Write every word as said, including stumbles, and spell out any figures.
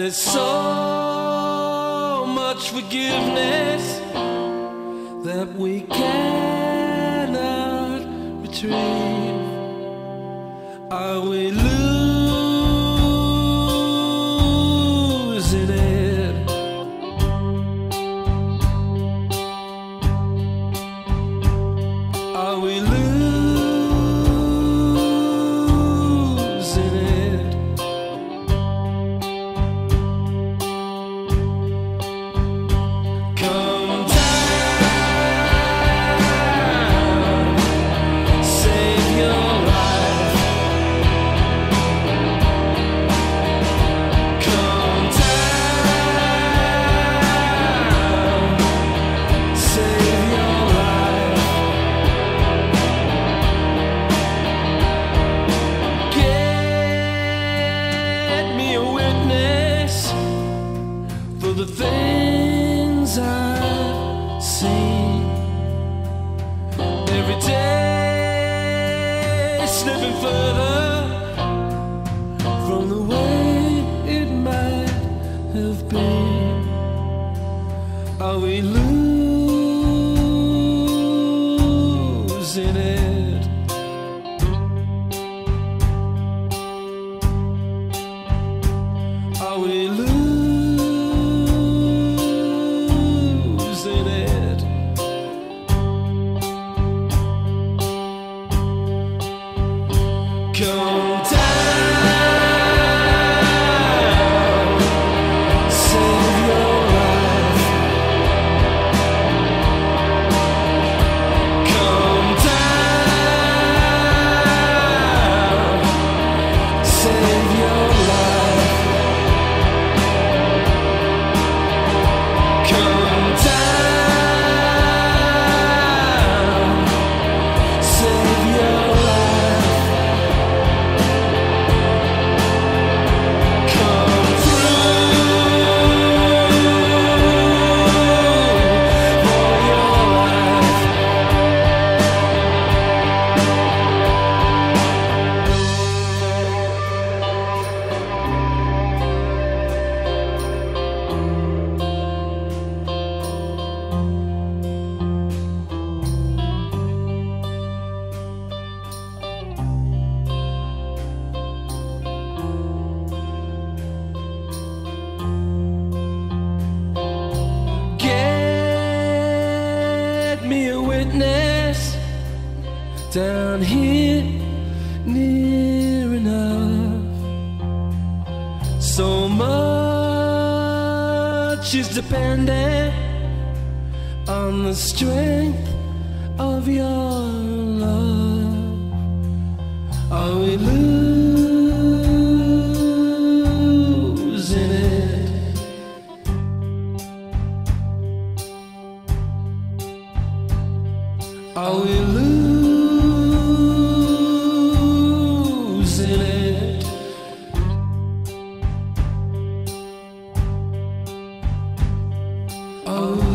there's so much forgiveness that we cannot retrieve. Are we losing it? Are we losing it? Come down, save your life. Come down, save your life. Get me a witness for the things I've seen. Every day slipping further from the way it might have been. Are we losing it? Are we losing it? Come down, save your life. Come down, save your life. Come down, save your life. Come through for your life. Get me a witness down here near enough. So much is dependent on the strength of your love. Are we losing it? Are we losing it? Are we